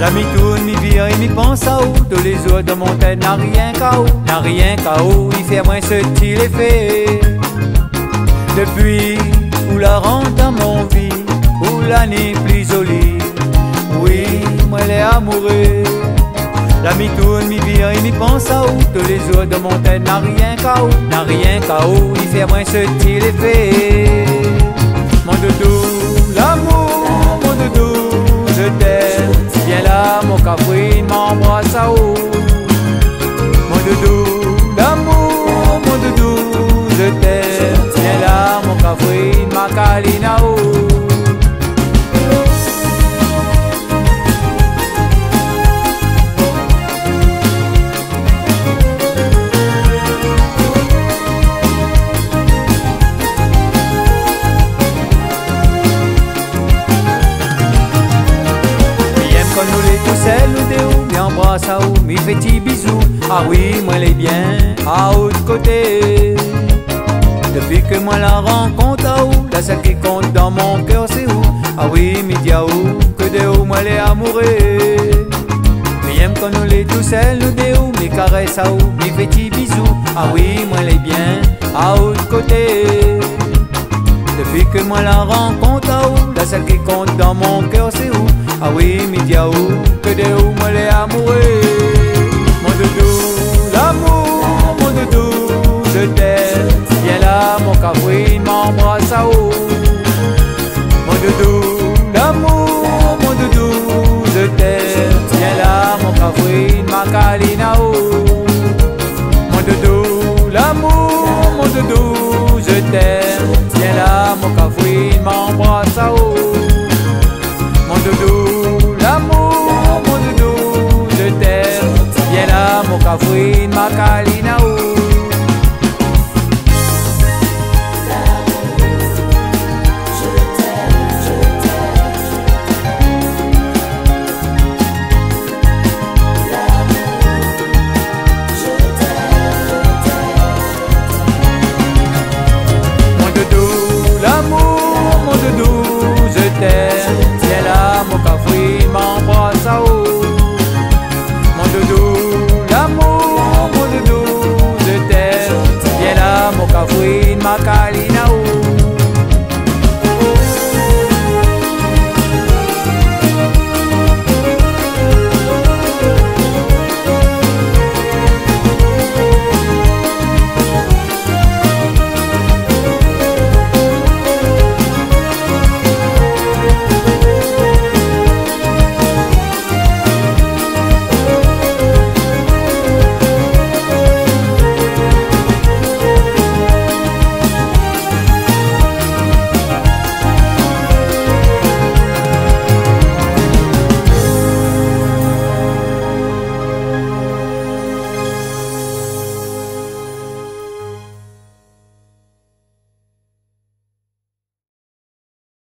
La mi tourne, mi vire et mi pense à où. Tous les jours de mon tête n'a rien qu'à où. N'a rien qu'à où, il fait moins ce qu'il est fait. Depuis où la rentre dans mon vie, où l'année plus jolie. Oui, moi elle est amoureux. La mi tourne, mi vire et mi pense à où. Tous les jours de mon tête n'a rien qu'à où. N'a rien qu'à où, il fait moins ce qu'il est fait. Mon doudou, l'amour, mon doudou, je t'aime. Viens là, mon cafouine, m'embrasse à où. Mon doudou, l'amour, mon doudou, je t'aime. Viens là, mon cafouine, ma câline à où. Quand nous les tous seuls nous déou, mi embrasse à où, mi fait petit bisou. Ah oui, moi les bien, à l'autre côté. Depuis que moi la rencontre à où, la seule qui compte dans mon cœur c'est où. Ah oui, mi dit à où, que de où moi les amoureux. Mi aime quand nous les tous seuls nous déou, mi caresse à où, mi fait petit bisou. Ah oui, moi les bien, à l'autre côté. Depuis que moi la rencontre à où, la seule qui compte dans mon cœur c'est où. Ah oui, mi dit à où, que de où moi les amoureux. Mon doudou, l'amour, mon doudou, je t'aime. Viens là, mon cafouine, m'embrasse à où. Mon doudou, l'amour, mon doudou, je t'aime. Viens là, mon cafouine, ma câline à où. Mon doudou, l'amour, mon doudou, je t'aime. Viens là, mon cafouine, m'embrasse à où. Mon doudou, l'amour, mon doudou, je t'aime. Viens là, mon cafouine, ma câline à où. Mon doudou, l'amour, mon doudou, je t'aime. Viens là, mon cafouine, m'embrasse à où. Mon doudou, l'amour, mon doudou, je t'aime. Viens là, mon cafouine, ma câline.